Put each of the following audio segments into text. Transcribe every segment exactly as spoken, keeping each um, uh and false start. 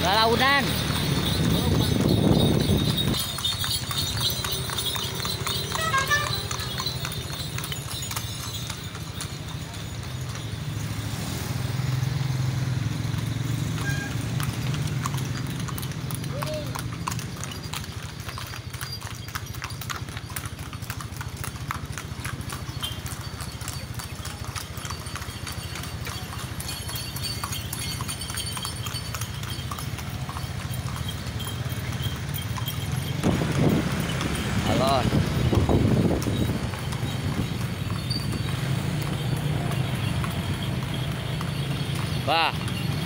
Lalaunan. Alon. Bah.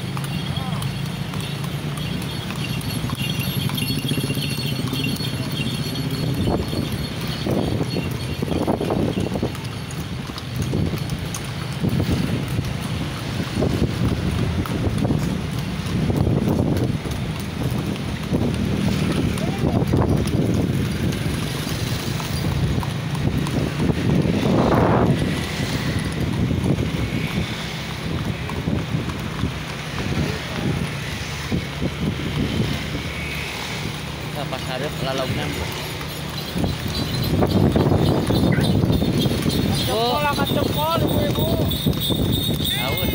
Pas hareup lalaunan. Jempol, angkat jempol ibu-ibu. Daun.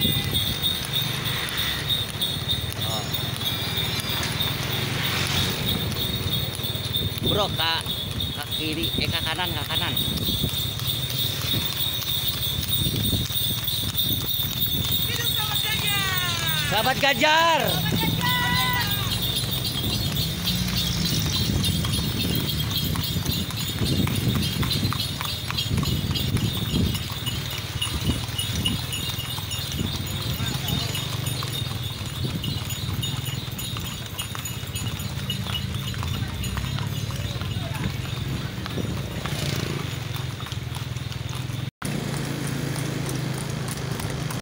Oh. Bro, ke, ke kiri, eh ke kanan, ke kanan. Hidup sahabat Ganjar. Sahabat Ganjar. Sahabat Ganjar.